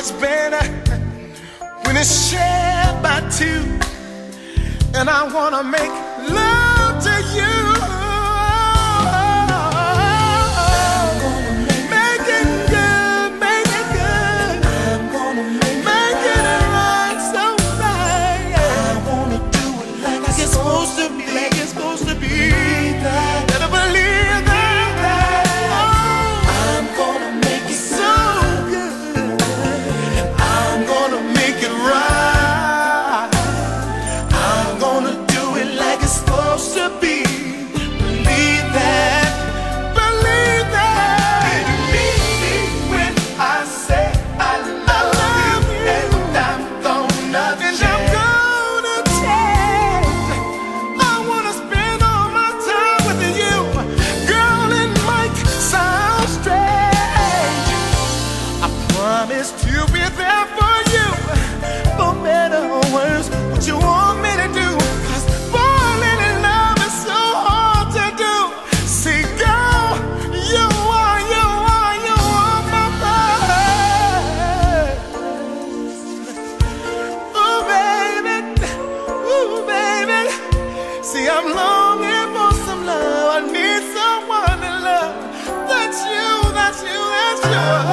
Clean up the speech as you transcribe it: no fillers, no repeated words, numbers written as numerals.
much better when it's shared by two. And I wanna make love to you. Make it good, make it good. I'm gonna make it right, so right. I wanna do it like it's supposed to be, like it's supposed to be. Better believe that. I'm gonna make it so good. I'm gonna make it right. I'm gonna do it like it's supposed to be. Believe that. Believe that. Believe me when I say I love you. And I'm gonna change. I wanna spend all my time with you. Girl, it might sound strange. I promise to be there for you, for better or worse, what you want me to do. 'Cause falling in love is so hard to do. See, girl, you are my heart. Ooh, baby, ooh, baby. See, I'm longing for some love. I need someone to love. That's you, that's you, that's you.